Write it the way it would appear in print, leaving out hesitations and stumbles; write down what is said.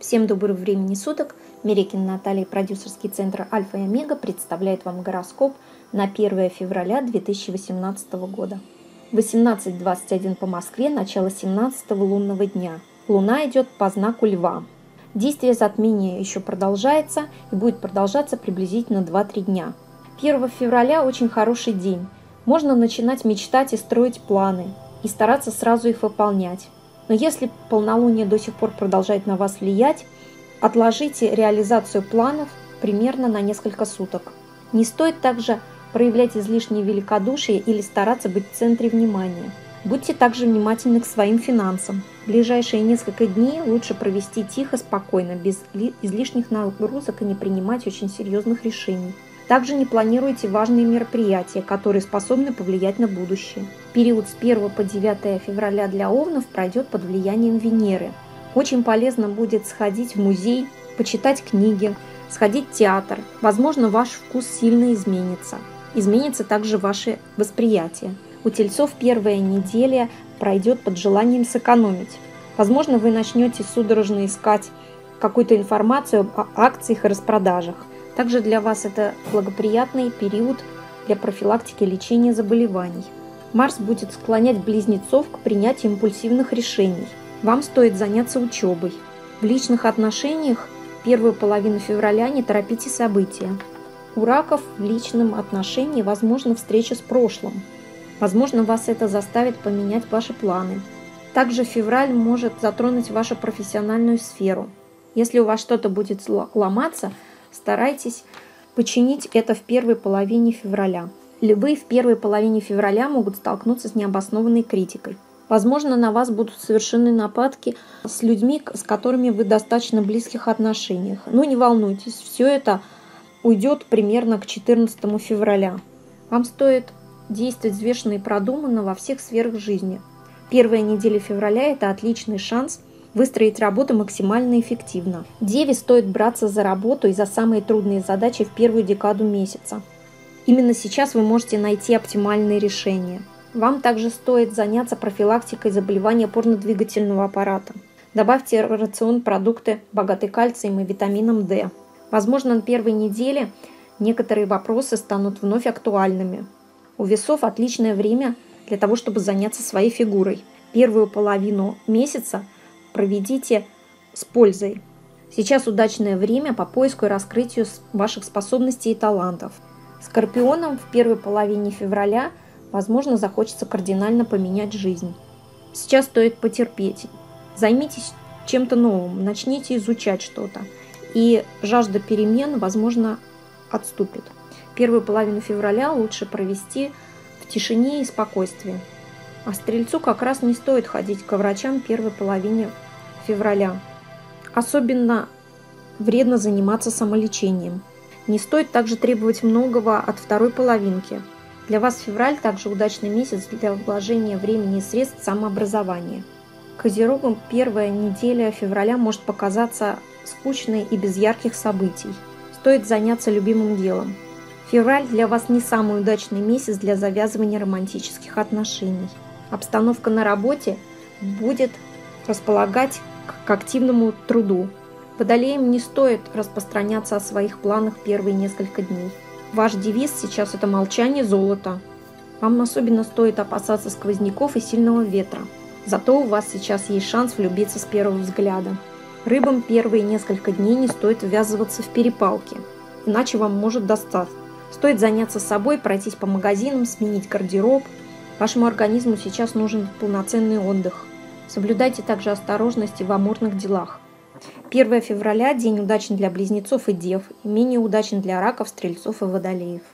Всем доброго времени суток! Мерекина Наталья, продюсерский центр Альфа и Омега, представляет вам гороскоп на 1 февраля 2018 года. 18:21 по Москве, начало 17-го лунного дня. Луна идет по знаку Льва. Действие затмения еще продолжается и будет продолжаться приблизительно 2-3 дня. 1 февраля очень хороший день. Можно начинать мечтать и строить планы, и стараться сразу их выполнять. Но если полнолуние до сих пор продолжает на вас влиять, отложите реализацию планов примерно на несколько суток. Не стоит также проявлять излишнее великодушие или стараться быть в центре внимания. Будьте также внимательны к своим финансам. Ближайшие несколько дней лучше провести тихо, спокойно, без излишних нагрузок и не принимать очень серьезных решений. Также не планируйте важные мероприятия, которые способны повлиять на будущее. Период с 1 по 9 февраля для овнов пройдет под влиянием Венеры. Очень полезно будет сходить в музей, почитать книги, сходить в театр. Возможно, ваш вкус сильно изменится. Изменится также ваше восприятие. У тельцов первая неделя пройдет под желанием сэкономить. Возможно, вы начнете судорожно искать какую-то информацию о акциях и распродажах. Также для вас это благоприятный период для профилактики и лечения заболеваний. Марс будет склонять близнецов к принятию импульсивных решений. Вам стоит заняться учебой. В личных отношениях первую половину февраля не торопите события. У раков в личном отношении возможна встреча с прошлым. Возможно, вас это заставит поменять ваши планы. Также февраль может затронуть вашу профессиональную сферу. Если у вас что-то будет ломаться, старайтесь починить это в первой половине февраля. Львы в первой половине февраля могут столкнуться с необоснованной критикой. Возможно, на вас будут совершены нападки с людьми, с которыми вы в достаточно близких отношениях. Но не волнуйтесь, все это уйдет примерно к 14 февраля. Вам стоит действовать взвешенно и продуманно во всех сферах жизни. Первая неделя февраля – это отличный шанс выстроить работу максимально эффективно. Деве стоит браться за работу и за самые трудные задачи в первую декаду месяца. Именно сейчас вы можете найти оптимальные решения. Вам также стоит заняться профилактикой заболеваний опорно-двигательного аппарата. Добавьте в рацион продукты, богатые кальцием и витамином D. Возможно, на первой неделе некоторые вопросы станут вновь актуальными. У весов отличное время для того, чтобы заняться своей фигурой. Первую половину месяца проведите с пользой. Сейчас удачное время по поиску и раскрытию ваших способностей и талантов. Скорпионам в первой половине февраля, возможно, захочется кардинально поменять жизнь. Сейчас стоит потерпеть. Займитесь чем-то новым, начните изучать что-то. И жажда перемен, возможно, отступит. Первую половину февраля лучше провести в тишине и спокойствии. А стрельцу как раз не стоит ходить к врачам в первой половине февраля. Особенно вредно заниматься самолечением. Не стоит также требовать многого от второй половинки. Для вас февраль также удачный месяц для вложения времени и средств в самообразование. Козерогам первая неделя февраля может показаться скучной и без ярких событий. Стоит заняться любимым делом. Февраль для вас не самый удачный месяц для завязывания романтических отношений. Обстановка на работе будет располагать к активному труду. Водолеям не стоит распространяться о своих планах первые несколько дней. Ваш девиз сейчас – это молчание золота. Вам особенно стоит опасаться сквозняков и сильного ветра. Зато у вас сейчас есть шанс влюбиться с первого взгляда. Рыбам первые несколько дней не стоит ввязываться в перепалки, иначе вам может достаться. Стоит заняться собой, пройтись по магазинам, сменить гардероб. Вашему организму сейчас нужен полноценный отдых. Соблюдайте также осторожность в амурных делах. 1 февраля – день удачный для близнецов и дев, и менее удачный для раков, стрельцов и водолеев.